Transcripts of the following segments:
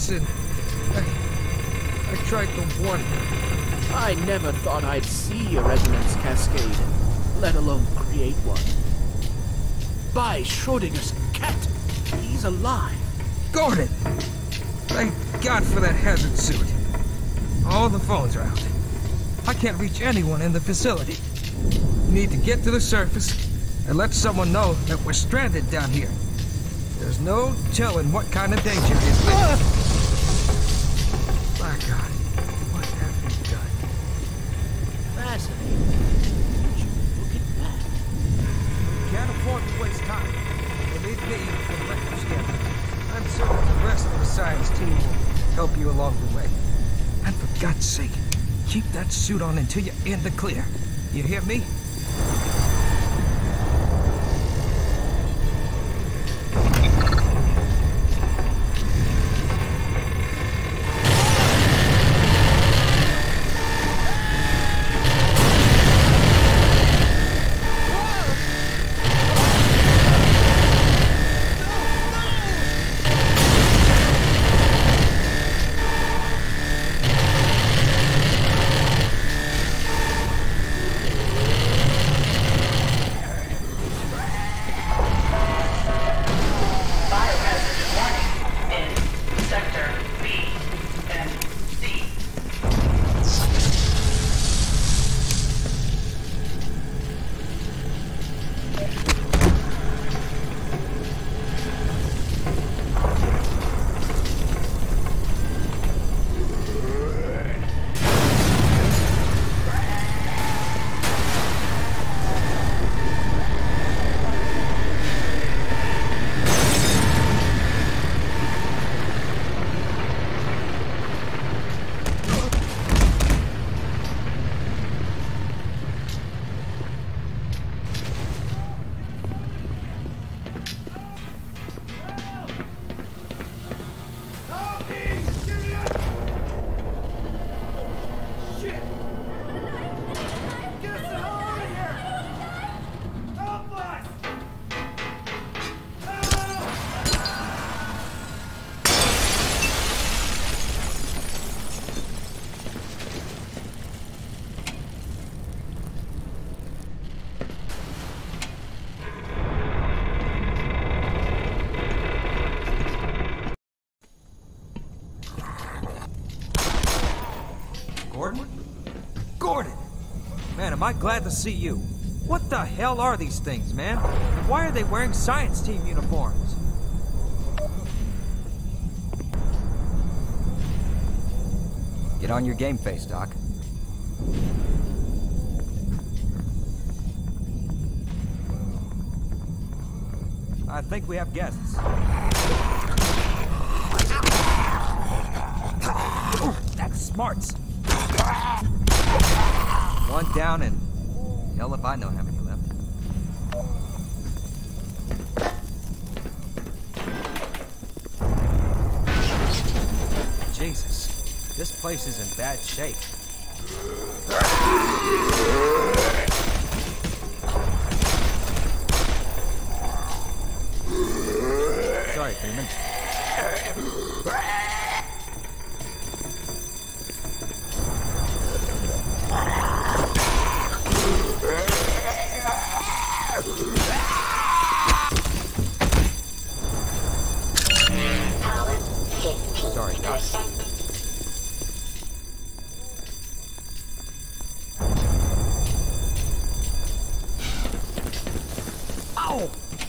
Listen, I tried to warn you. I never thought I'd see a resonance cascade, let alone create one. By Schrodinger's cat, he's alive. Gordon! Thank God for that hazard suit. All the phones are out. I can't reach anyone in the facility. We need to get to the surface and let someone know that we're stranded down here. There's no telling what kind of danger is there. My God, what have you done? Fascinating. Would you look at that? We can't afford to waste time. Believe me, for the record together. I'm certain the rest of the science team will help you along the way. And for God's sake, keep that suit on until you're in the clear. You hear me? Gordon! Man, am I glad to see you. What the hell are these things, man? Why are they wearing science team uniforms? Get on your game face, Doc. I think we have guests. Ooh, that's smarts. One down and hell if I know how many left. Jesus, this place is in bad shape. Sorry, Freeman. Sorry, Doc. Ow!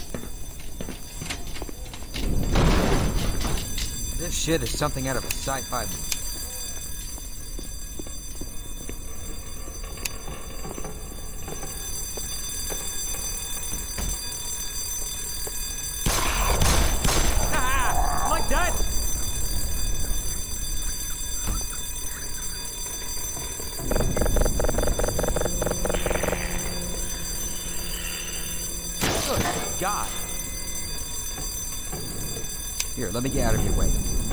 This shit is something out of a sci-fi movie. God. Here, let me get out of your way.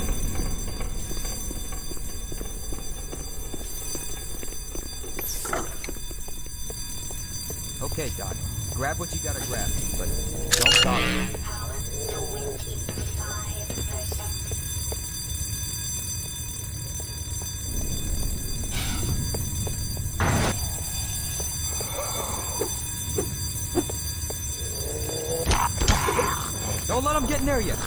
Okay, Doc. Grab what you gotta grab, but don't stop. Don't let them get near you.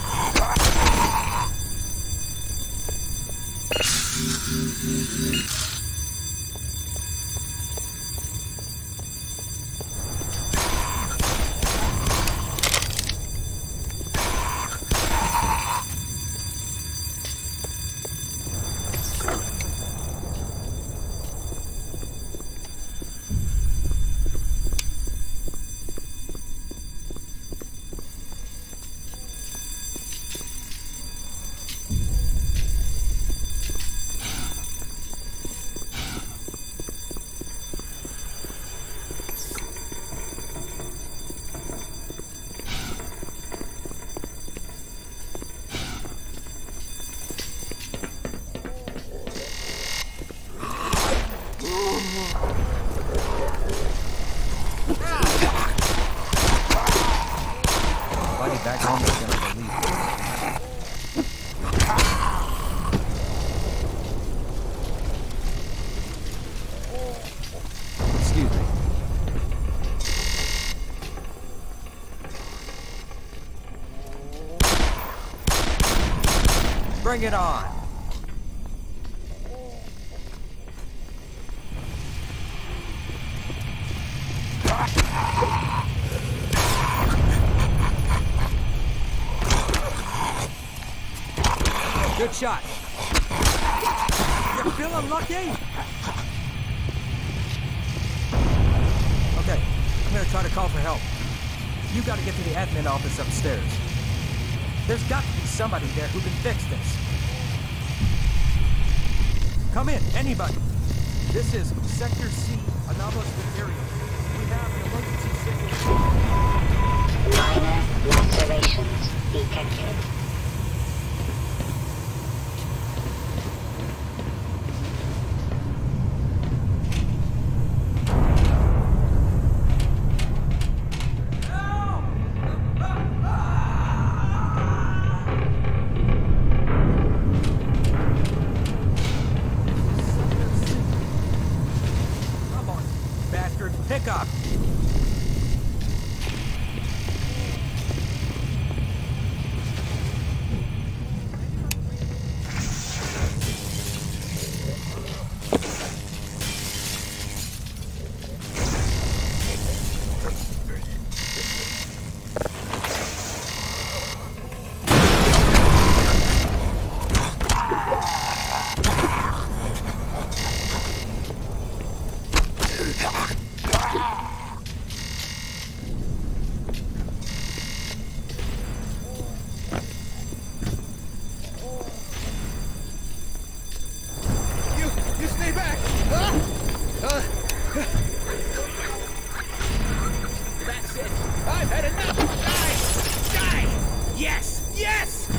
Back home is gonna believe it. Excuse me. Bring it on. Good shot. You're feeling lucky? Okay, I'm gonna try to call for help. You gotta get to the admin office upstairs. There's got to be somebody there who can fix this. Come in, anybody. This is Sector C, anomalous material. We have an emergency signal. Minor lacerations detected. Pick up! That's it. I've had enough. Die! Die! Yes! Yes!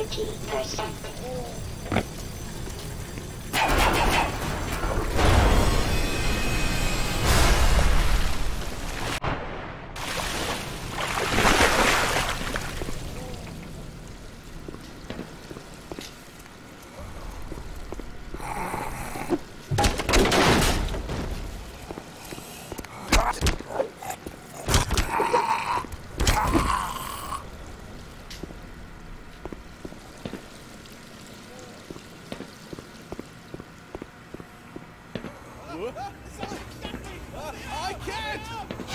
30%. I can't!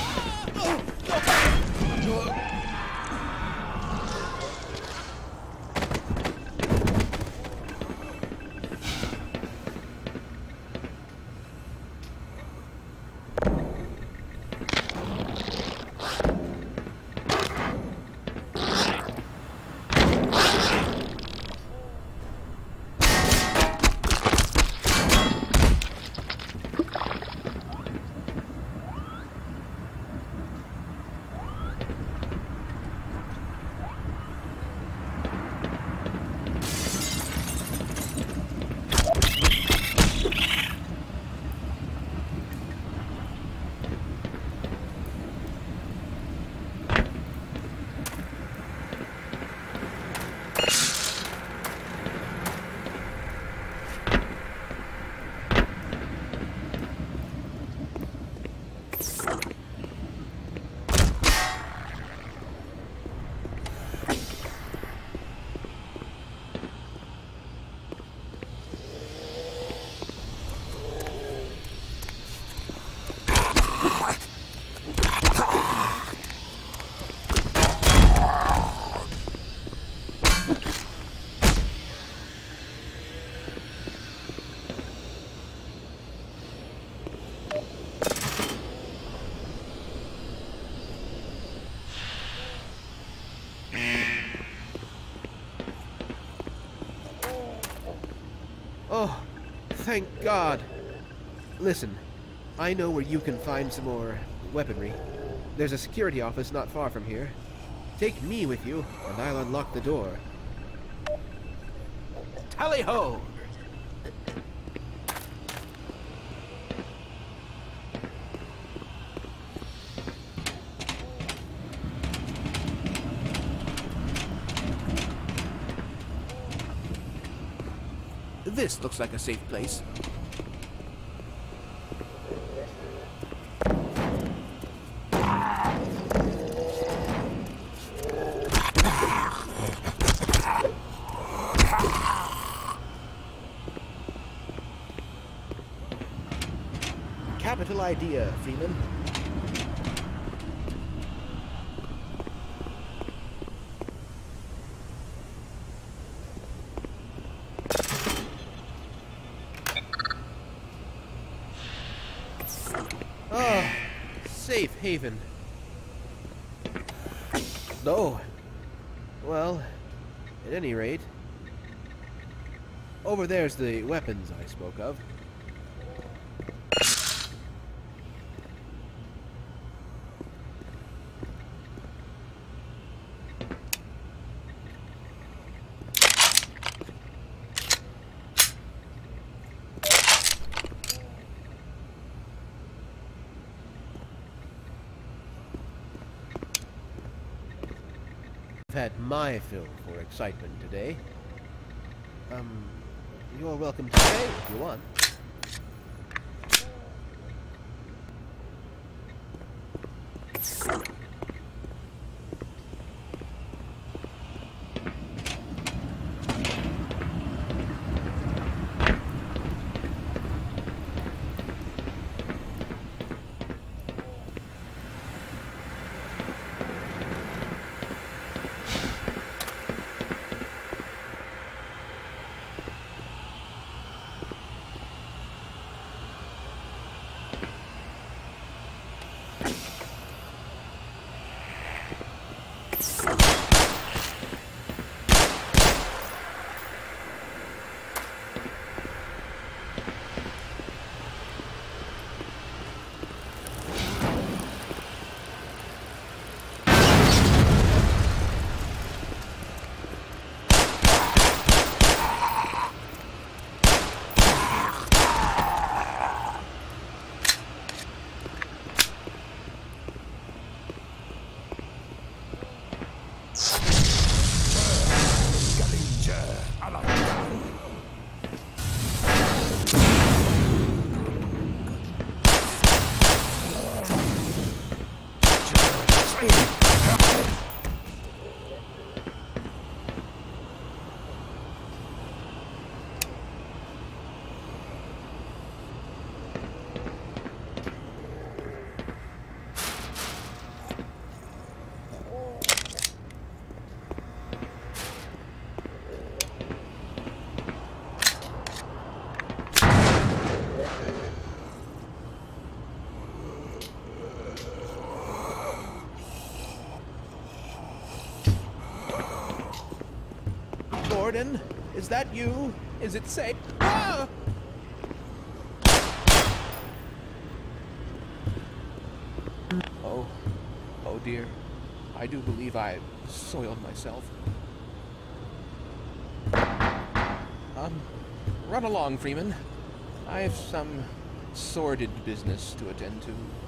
Oh, thank God. Listen, I know where you can find some more weaponry. There's a security office not far from here. Take me with you, and I'll unlock the door. Tally-ho! This looks like a safe place. Capital idea, Freeman. Ah, safe haven. No. Well, at any rate, over there's the weapons I spoke of. I've had my fill for excitement today. You're welcome to stay if you want. Warden, is that you? Is it safe? Ah! Oh dear. I do believe I soiled myself. Run along, Freeman. I have some sordid business to attend to.